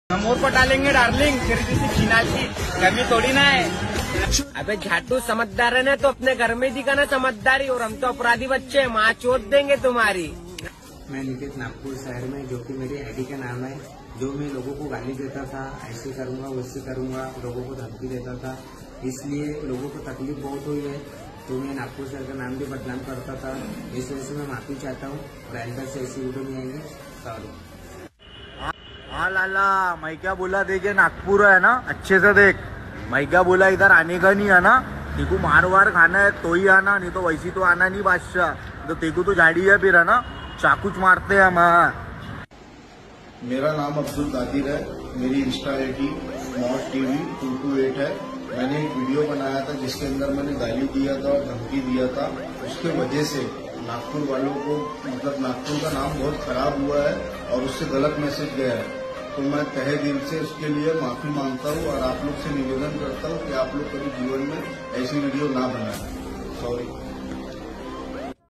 समोर पर डालेंगे डार्लिंग, फिर किसी फिनाल की कमी थोड़ी ना है। अबे झाटू समझदार है ना तो अपने घर में दिखाना समझदारी, और हम तो अपराधी बच्चे हैं, माँ चोट देंगे तुम्हारी। मैं निकेत नागपुर शहर में, जो कि मेरी आईडी का नाम है, जो मैं लोगों को गाली देता था, ऐसे करूंगा वैसे करूंगा, लोगों को धमकी देता था, इसलिए लोगों को तकलीफ बहुत हुई है। तो मैं नागपुर शहर का नाम भी बदनाम करता था, इस वजह से मैं माफी चाहता हूँ और आइंदा से ऐसी वीडियो नहीं आएंगे। सॉरी। हाँ लाला, मैं क्या बोला देखे, नागपुर है ना, अच्छे से देख। मैं क्या बोला, इधर आने का नहीं है ना, तेको मार वार खाना है तो ही आना, नहीं तो वैसी तो आना नहीं बादशाह। तो तेको तो झाड़ी है फिर, है ना, चाकूच मारते हैं हम। मेरा नाम अब्दुल कादिर है, मेरी इंस्टा आईडी मॉड टीवी 228 है। मैंने एक वीडियो बनाया था जिसके अंदर मैंने गाली दिया था और धमकी दिया था, उसके वजह से नागपुर वालों को, मतलब नागपुर का नाम बहुत खराब हुआ है और उससे गलत मैसेज गया है। तो मैं तहे दिल से उसके लिए माफी मांगता हूँ और आप लोग से निवेदन करता हूँ कि आप लोग कभी जीवन में ऐसी वीडियो ना बनाएं। सॉरी।